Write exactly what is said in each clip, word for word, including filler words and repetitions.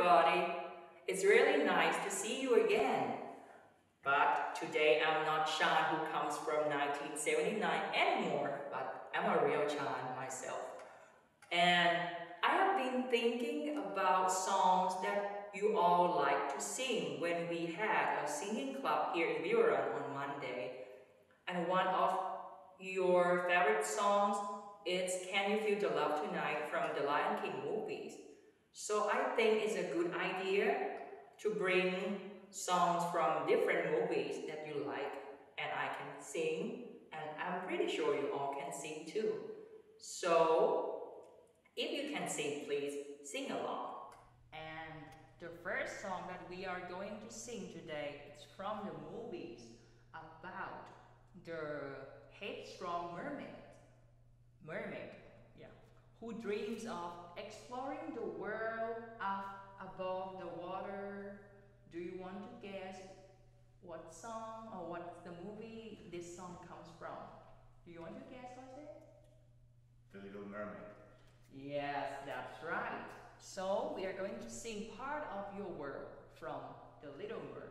everybody. It's really nice to see you again. But today I'm not Sean who comes from nineteen seventy-nine anymore, but I'm a real Sean myself. And I have been thinking about songs that you all like to sing when we had a singing club here in Buran on Monday. And one of your favorite songs is Can You Feel the Love Tonight from the Lion King movies. So I think it's a good idea to bring songs from different movies that you like and I can sing, and I'm pretty sure you all can sing too. So if you can sing, please sing along. And the first song that we are going to sing today is from the movies about the headstrong mermaid. Mermaid, yeah, who dreams of exploring the world up above the water. Do you want to guess what song or what the movie this song comes from? Do you want to guess, Jose? The Little Mermaid. Yes, that's right. So we are going to sing part of your world from The Little Mermaid.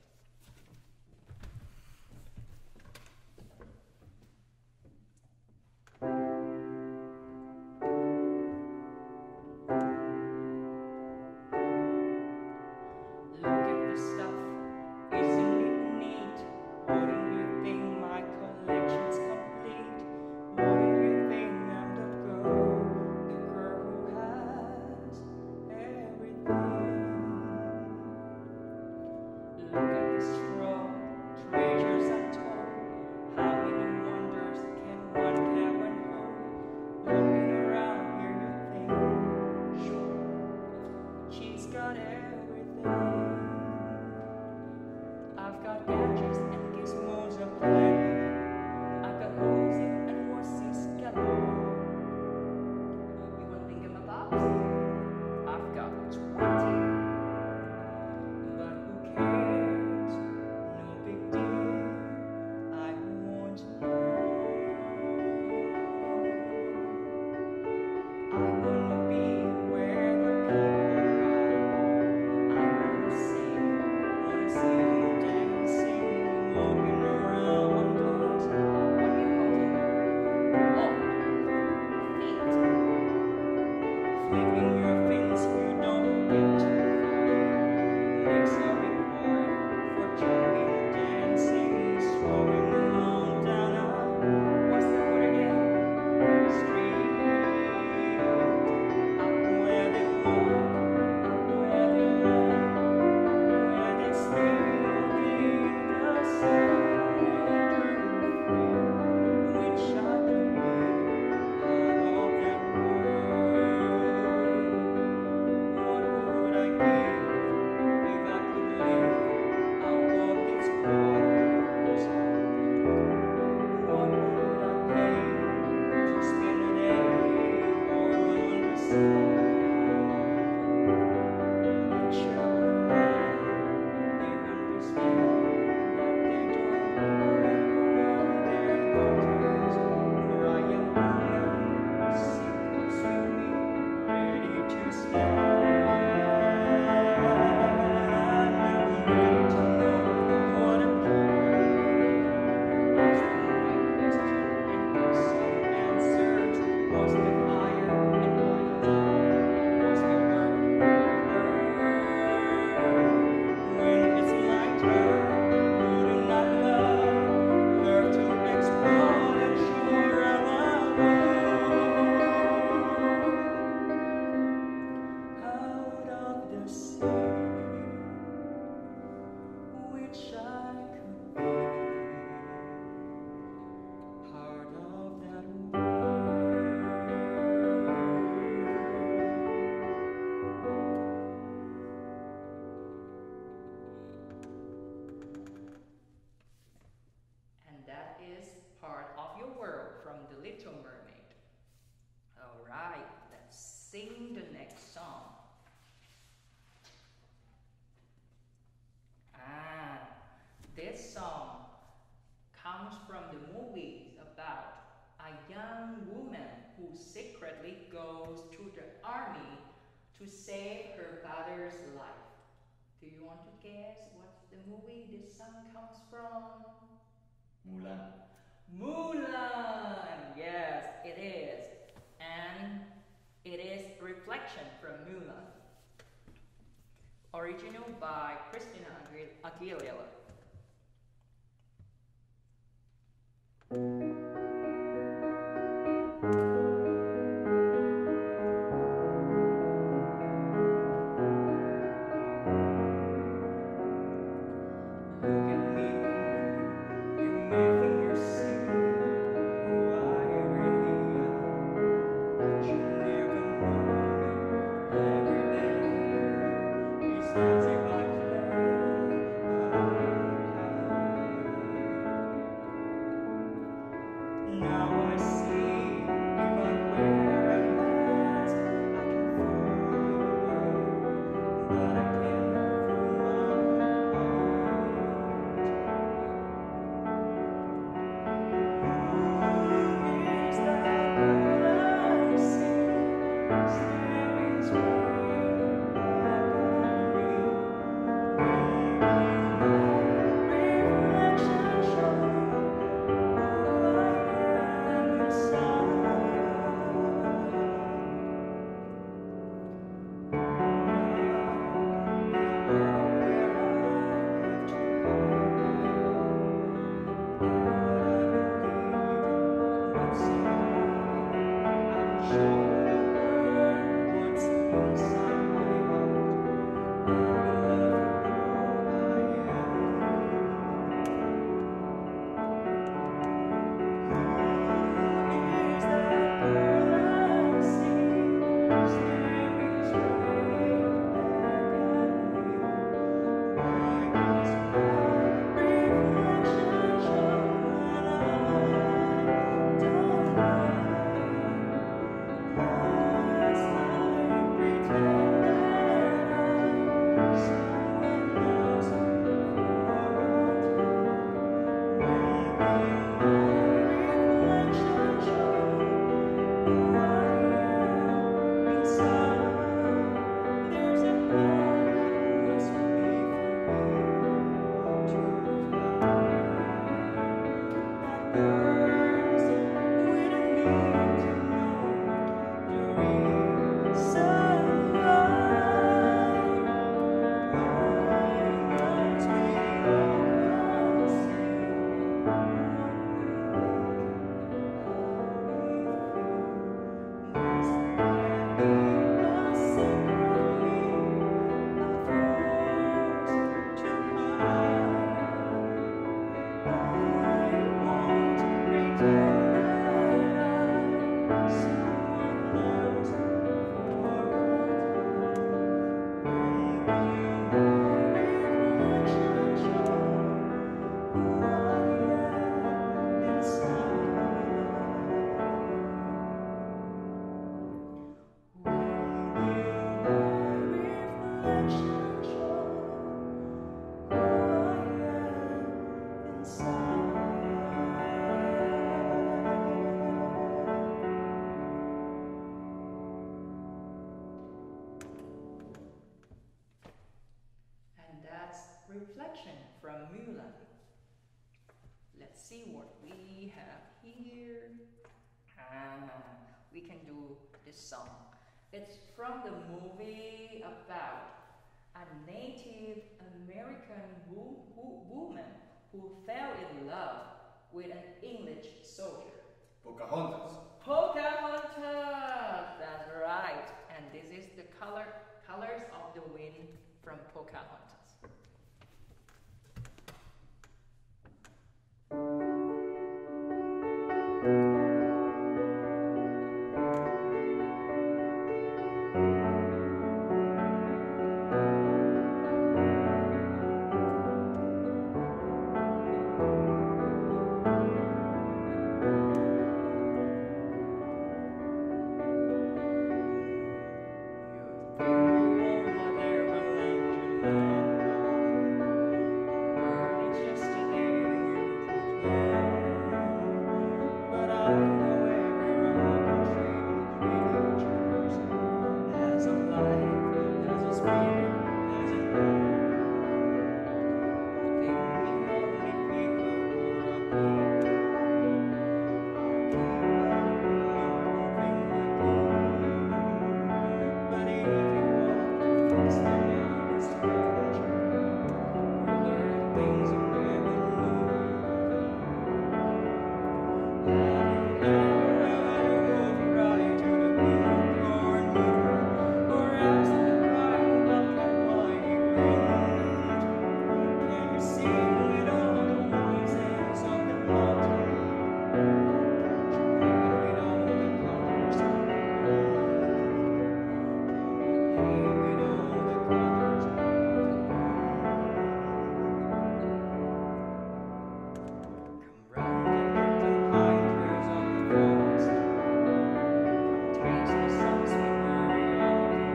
Sing the next song. Ah, this song comes from the movies about a young woman who secretly goes to the army to save her father's Do you want to guess what's the movie this song comes from? Mulan. Mulan! Yes, it is. And it is Reflection from Mulan. Original by Christina Aguilera. Reflection from Mulan. Let's see what we have here. Ah, we can do this song. It's from the movie about a Native American wo wo woman who fell in love with an English soldier. Pocahontas. Pocahontas! That's right. And this is the color colors of the wind from Pocahontas.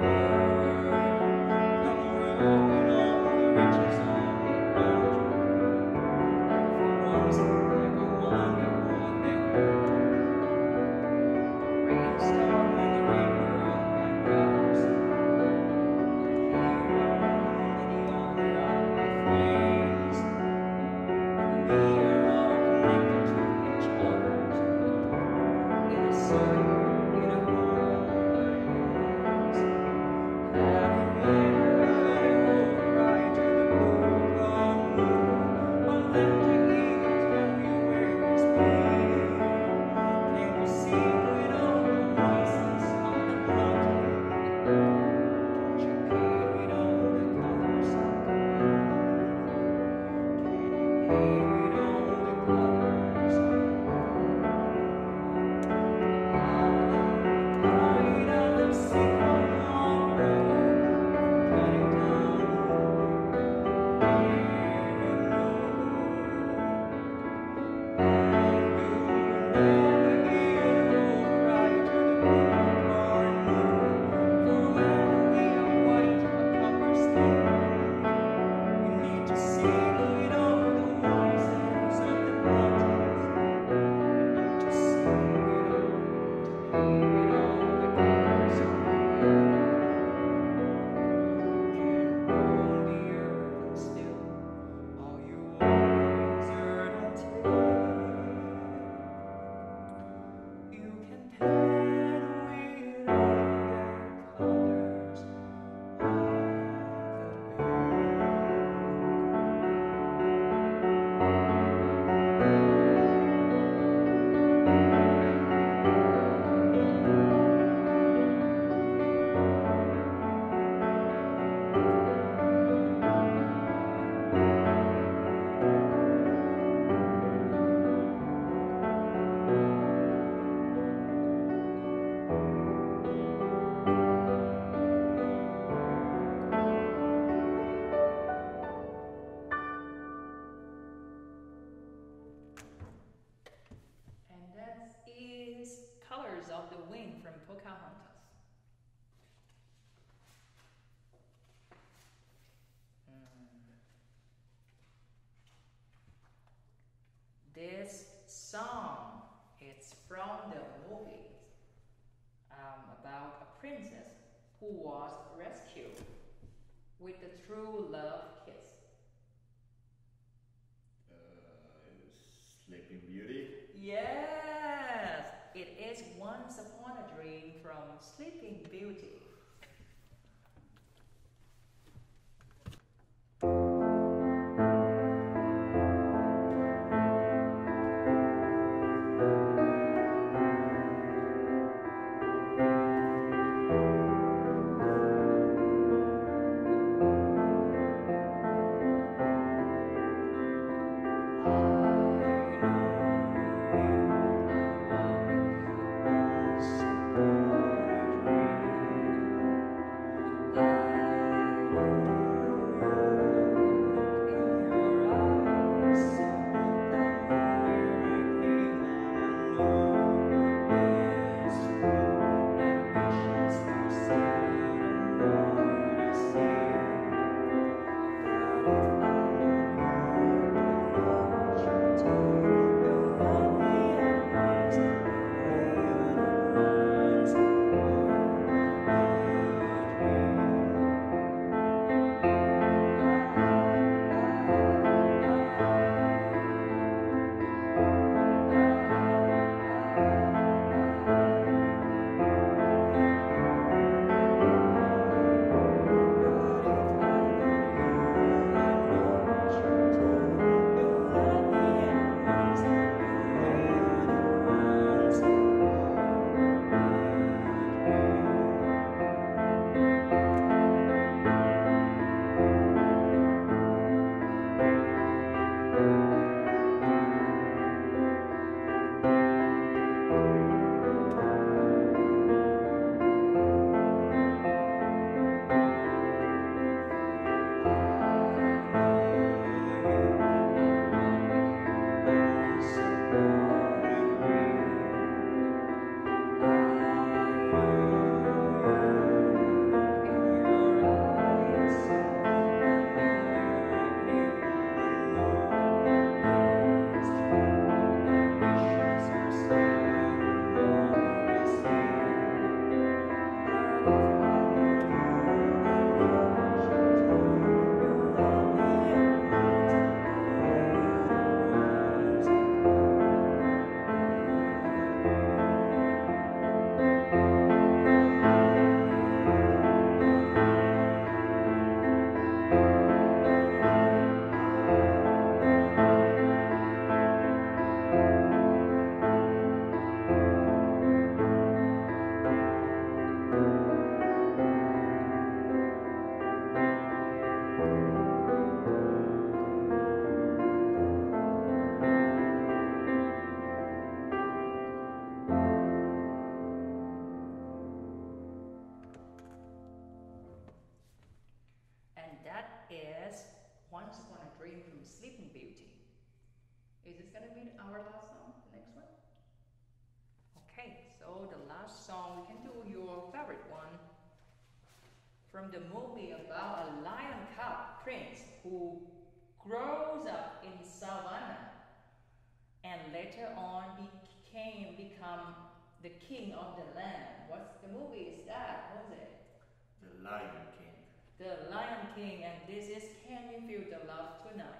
of the Wind from Pocahontas. Mm. This song is from the movie um, about a princess who was rescued with a true love kiss. Uh, Sleeping Beauty? Yes, it is Once Upon a Dream from Sleeping Beauty. suffering from Sleeping Beauty. Is this gonna be our last song, the next one? Okay, so the last song, we can do your favorite one. From the movie about a lion cub prince who grows up in savannah and later on became become the king of the land. What's the movie is that? What's it? The Lion King. The Lion King, and this is Can You Feel the Love Tonight?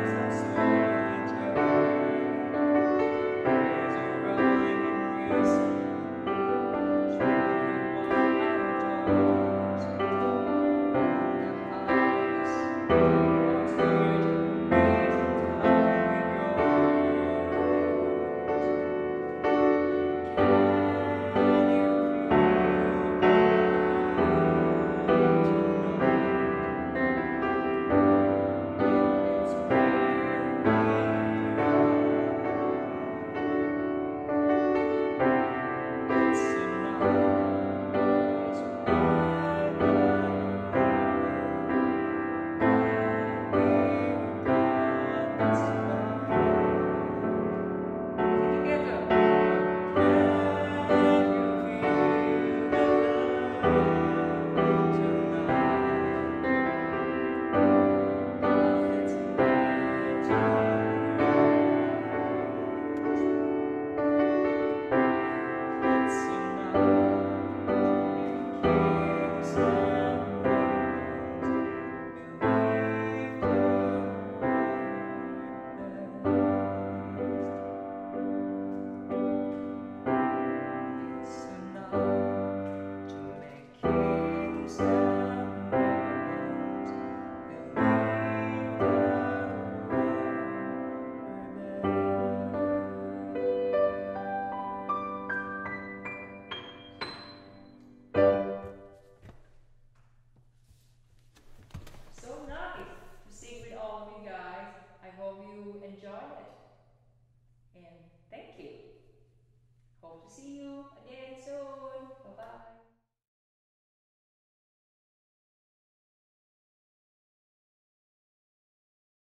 Yes.